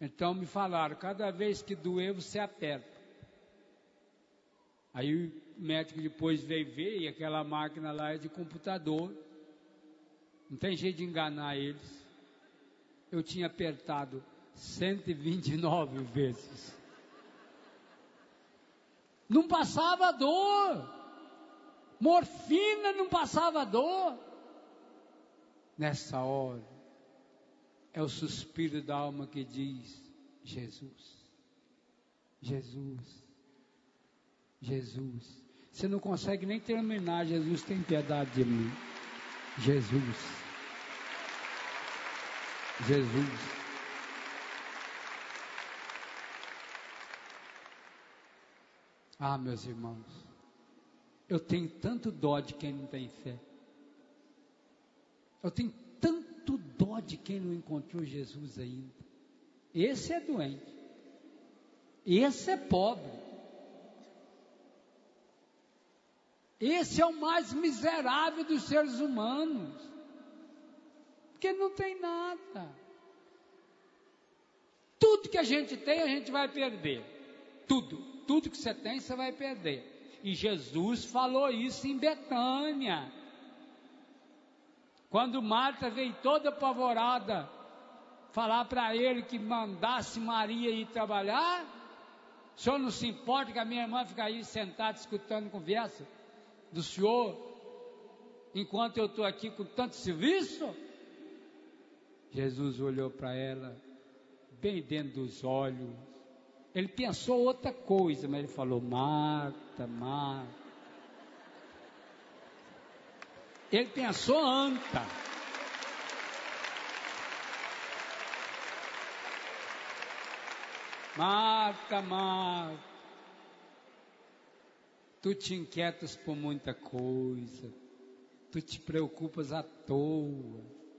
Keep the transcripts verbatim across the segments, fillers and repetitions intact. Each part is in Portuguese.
Então me falaram, cada vez que doer você aperta. Aí o médico depois veio ver e aquela máquina lá é de computador. Não tem jeito de enganar eles. Eu tinha apertado cento e vinte e nove vezes. Não passava dor. Morfina não passava dor. Nessa hora, é o suspiro da alma que diz: Jesus, Jesus, Jesus. Você não consegue nem terminar. Jesus, tem piedade de mim. Jesus, Jesus. Ah, meus irmãos, eu tenho tanto dó de quem não tem fé. Eu tenho tanto dó de quem não encontrou Jesus ainda. Esse é doente. Esse é pobre. Esse é o mais miserável dos seres humanos. Porque não tem nada. Tudo que a gente tem, a gente vai perder. Tudo. Tudo que você tem, você vai perder. E Jesus falou isso em Betânia. Quando Marta veio toda apavorada falar para ele que mandasse Maria ir trabalhar, o senhor não se importa que a minha irmã fica aí sentada escutando conversa do senhor, enquanto eu estou aqui com tanto serviço? Jesus olhou para ela, bem dentro dos olhos. Ele pensou outra coisa, mas ele falou: Marta, Marta. Ele pensou anta. Marta, Marta, tu te inquietas por muita coisa, tu te preocupas à toa.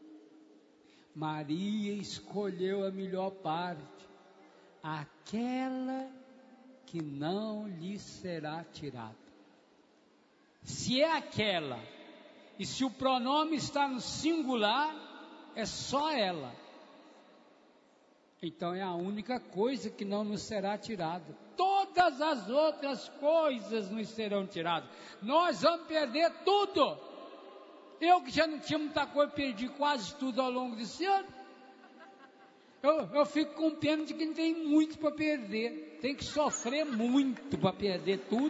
Maria escolheu a melhor parte, aquela que não lhe será tirada. Se é aquela, e se o pronome está no singular, é só ela. Então é a única coisa que não nos será tirada. Todas as outras coisas nos serão tiradas. Nós vamos perder tudo. Eu que já não tinha muita coisa, perdi quase tudo ao longo desse ano. Eu, eu fico com pena de quem tem muito para perder. Tem que sofrer muito para perder tudo.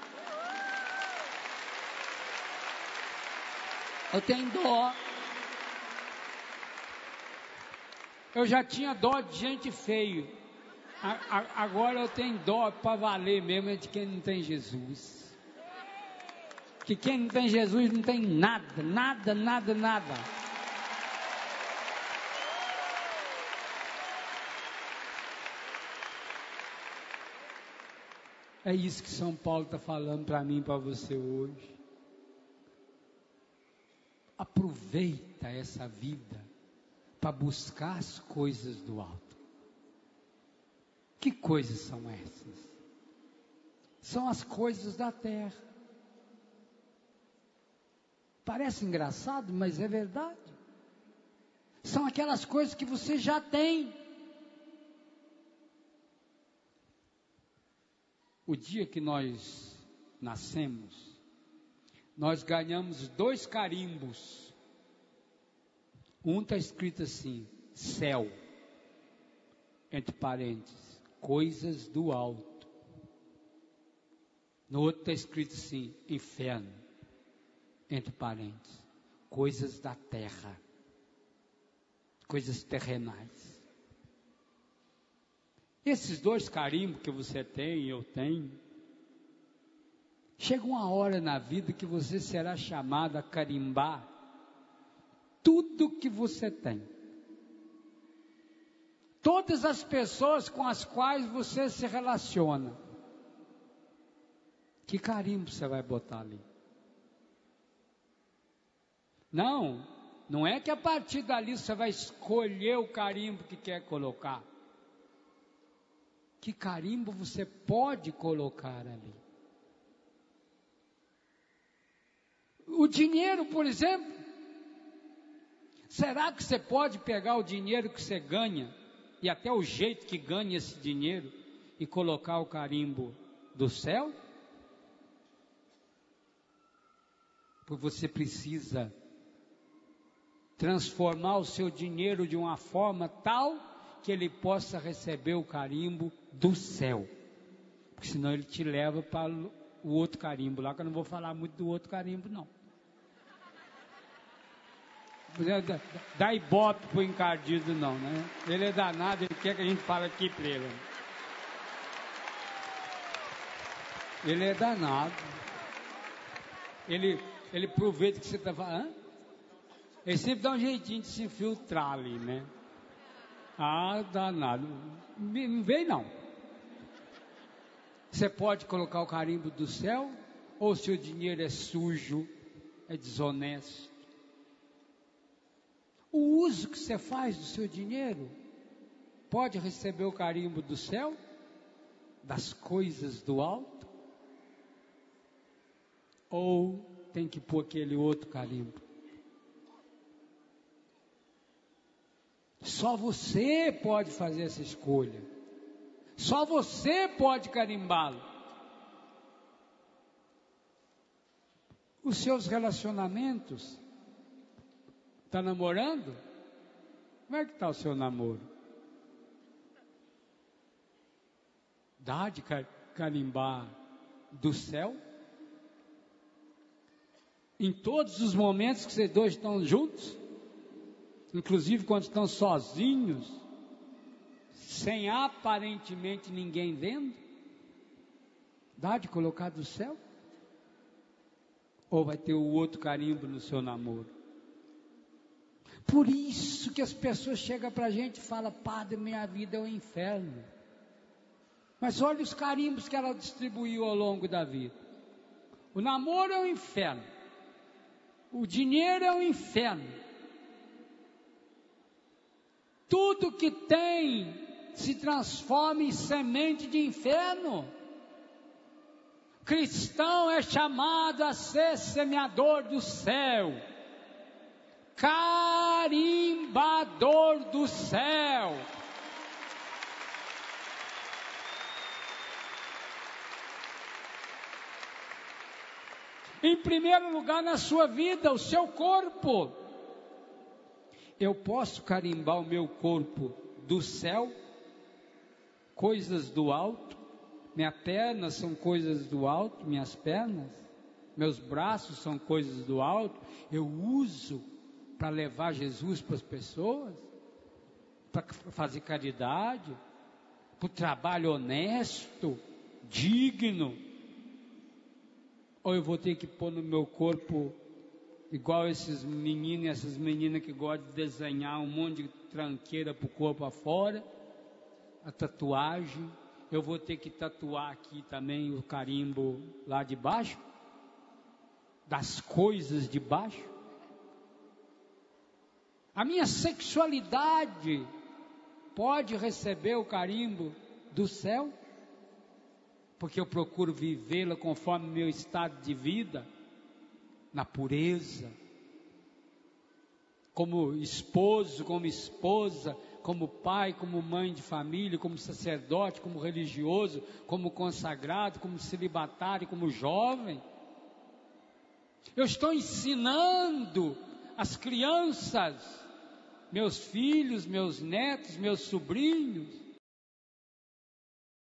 Eu tenho dó. Eu já tinha dó de gente feio. A, a, agora eu tenho dó para valer mesmo é de quem não tem Jesus. Que quem não tem Jesus não tem nada, nada, nada, nada. É isso que São Paulo está falando para mim e para você hoje. Aproveita essa vida para buscar as coisas do alto. Que coisas são essas? São as coisas da terra. Parece engraçado, mas é verdade. São aquelas coisas que você já tem. O dia que nós nascemos, nós ganhamos dois carimbos. Um está escrito assim: céu, entre parênteses, coisas do alto. No outro está escrito assim: inferno, entre parênteses, coisas da terra, coisas terrenais. Esses dois carimbos que você tem e eu tenho, chega uma hora na vida que você será chamado a carimbar tudo que você tem. Todas as pessoas com as quais você se relaciona. Que carimbo você vai botar ali? Não, não é que a partir dali você vai escolher o carimbo que quer colocar. Que carimbo você pode colocar ali? O dinheiro, por exemplo. Será que você pode pegar o dinheiro que você ganha e e até o jeito que ganha esse dinheiro e colocar o carimbo do céu? Porque você precisa transformar o seu dinheiro de uma forma tal que ele possa receber o carimbo do céu. Porque senão ele te leva para o outro carimbo lá, que eu não vou falar muito do outro carimbo, não. Dá ibope pro encardido, não, né? Ele é danado, ele quer que a gente fale aqui para ele. Ele é danado. Ele, ele aproveita que você está falando. Ele sempre dá um jeitinho de se infiltrar ali, né? Ah, danado. Não vem, não. Você pode colocar o carimbo do céu, ou seu dinheiro é sujo, é desonesto. O uso que você faz do seu dinheiro pode receber o carimbo do céu, das coisas do alto, ou tem que pôr aquele outro carimbo. Só você pode fazer essa escolha. Só você pode carimbá-lo. Os seus relacionamentos, está namorando? Como é que está o seu namoro? Dá de carimbar do céu? Em todos os momentos que vocês dois estão juntos? Inclusive quando estão sozinhos, sem aparentemente ninguém vendo? Dá de colocar do céu? Ou vai ter o outro carimbo no seu namoro? Por isso que as pessoas chegam para a gente e falam: padre, minha vida é um inferno. Mas olha os carimbos que ela distribuiu ao longo da vida. O namoro é um inferno. O dinheiro é um inferno. Tudo que tem se transforma em semente de inferno. Cristão é chamado a ser semeador do céu, carimbador do céu. Em primeiro lugar na sua vida, o seu corpo. Eu posso carimbar o meu corpo do céu, coisas do alto. Minhas pernas são coisas do alto, minhas pernas. Meus braços são coisas do alto. Eu uso para levar Jesus para as pessoas, para fazer caridade, para o trabalho honesto, digno. Ou eu vou ter que pôr no meu corpo, igual esses meninos e essas meninas que gostam de desenhar um monte de tranqueira para o corpo afora, a tatuagem. Eu vou ter que tatuar aqui também o carimbo lá de baixo, das coisas de baixo. A minha sexualidade pode receber o carimbo do céu, porque eu procuro vivê-la conforme meu estado de vida, na pureza, como esposo, como esposa, como pai, como mãe de família, como sacerdote, como religioso, como consagrado, como celibatário, como jovem. Eu estou ensinando as crianças, meus filhos, meus netos, meus sobrinhos,